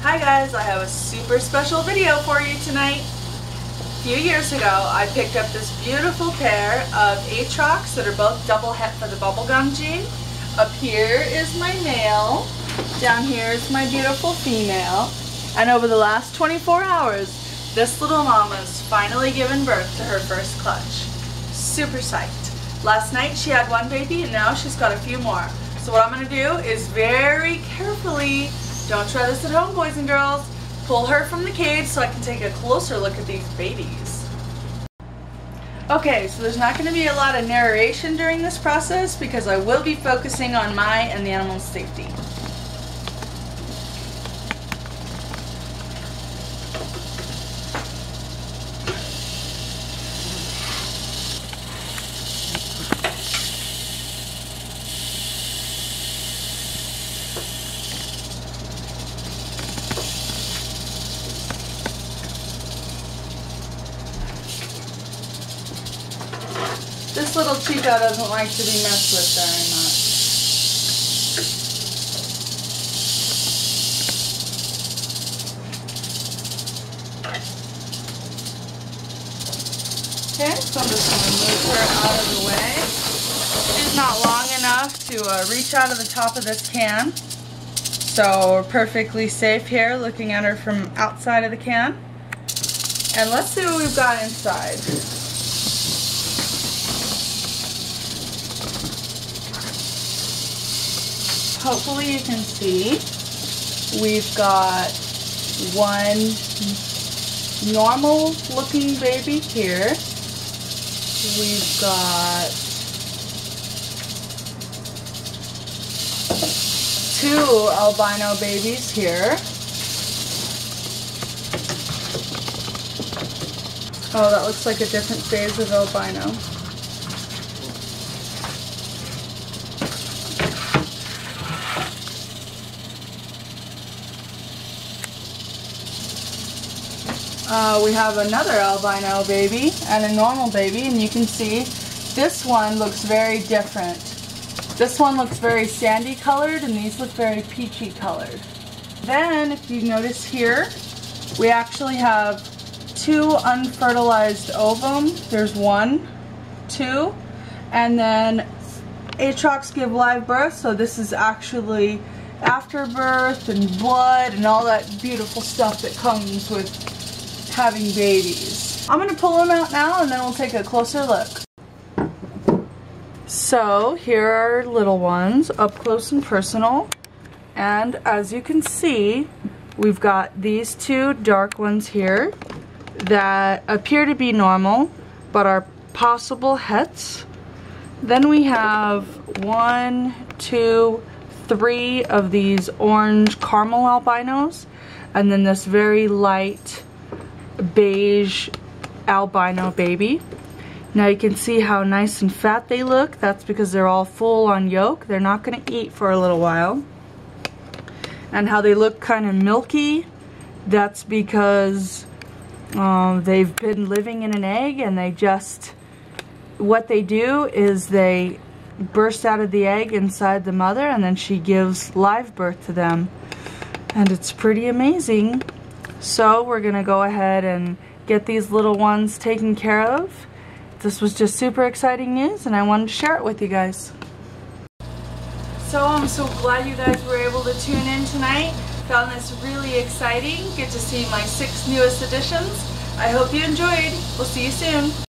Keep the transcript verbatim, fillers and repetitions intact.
Hi guys, I have a super special video for you tonight. A few years ago, I picked up this beautiful pair of Atrox that are both double het for the bubblegum gene. Up here is my male, down here is my beautiful female, and over the last twenty-four hours, this little mama's finally given birth to her first clutch. Super psyched. Last night she had one baby and now she's got a few more. So what I'm going to do is very carefully, don't try this at home boys and girls, pull her from the cage so I can take a closer look at these babies. Okay, so there's not going to be a lot of narration during this process because I will be focusing on my and the animal's safety. This little chica doesn't like to be messed with very much. Okay, so I'm just going to move her out of the way. She's not long enough to uh, reach out of the top of this can. So we're perfectly safe here looking at her from outside of the can. And let's see what we've got inside. Hopefully you can see we've got one normal looking baby here. We've got two albino babies here. Oh, that looks like a different phase of albino. Uh, we have another albino baby and a normal baby, and you can see this one looks very different. This one looks very sandy colored and these look very peachy colored. Then if you notice here, we actually have two unfertilized ovum. There's one, two, and then Atrox give live birth, so this is actually afterbirth and blood and all that beautiful stuff that comes with having babies. I'm going to pull them out now and then we'll take a closer look. So here are little ones up close and personal, and as you can see we've got these two dark ones here that appear to be normal but are possible hets. Then we have one, two, three of these orange caramel albinos, and then this very light beige albino baby. Now you can see how nice and fat they look. That's because they're all full on yolk. They're not going to eat for a little while. And how they look kind of milky, that's because um, they've been living in an egg, and they just, what they do is they burst out of the egg inside the mother and then she gives live birth to them. And it's pretty amazing. So we're going to go ahead and get these little ones taken care of. This was just super exciting news and I wanted to share it with you guys. So I'm so glad you guys were able to tune in tonight. Found this really exciting. Get to see my six newest additions. I hope you enjoyed. We'll see you soon.